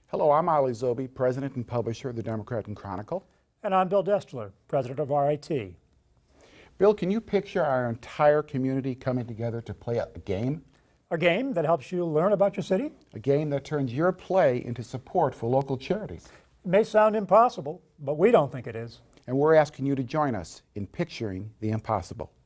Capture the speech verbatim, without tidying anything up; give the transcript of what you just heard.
Hello, I'm Ollie Zoibi, President and Publisher of the Democrat and Chronicle. And I'm Bill Destler, President of R I T. Bill, can you picture our entire community coming together to play a game? A game that helps you learn about your city? A game that turns your play into support for local charities. It may sound impossible, but we don't think it is. And we're asking you to join us in picturing the impossible.